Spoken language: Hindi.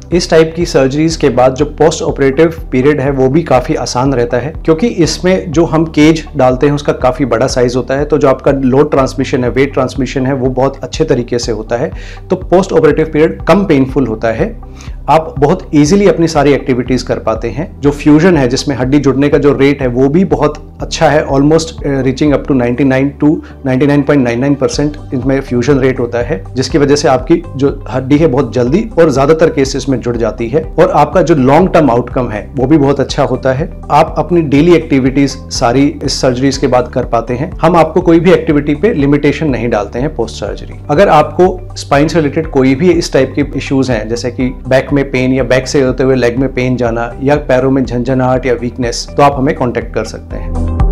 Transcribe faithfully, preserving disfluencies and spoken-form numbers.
इस टाइप की सर्जरीज के बाद जो पोस्ट ऑपरेटिव पीरियड है वो भी काफ़ी आसान रहता है, क्योंकि इसमें जो हम केज डालते हैं उसका काफ़ी बड़ा साइज होता है, तो जो आपका लोड ट्रांसमिशन है, वेट ट्रांसमिशन है, वो बहुत अच्छे तरीके से होता है। तो पोस्ट ऑपरेटिव पीरियड कम पेनफुल होता है, आप बहुत इजीली अपनी सारी एक्टिविटीज़ कर पाते हैं। जो फ्यूजन है जिसमें हड्डी जुड़ने का जो रेट है वो भी बहुत अच्छा है, almost reaching up to ninety nine to ninety nine point nine nine percent इसमें फ्यूजन रेट होता है, जिसकी वजह से आपकी जो हड्डी है बहुत जल्दी और ज़्यादातर केसेस में जुड़ जाती है, और आपका जो लॉन्ग टर्म आउटकम है वो भी बहुत अच्छा होता है। आप अपनी डेली एक्टिविटीज़ सारी इस सर्जरीज के बाद कर पाते हैं। हम आपको कोई भी एक्टिविटी पे लिमिटेशन नहीं डालते हैं पोस्ट सर्जरी। अगर आपको स्पाइन से रिलेटेड कोई भी इस टाइप के इश्यूज हैं, जैसे कि बैक में पेन या बैक से होते हुए लेग में पेन जाना या पैरों में झंझनाहट या वीकनेस, तो आप हमें कॉन्टेक्ट कर सकते हैं।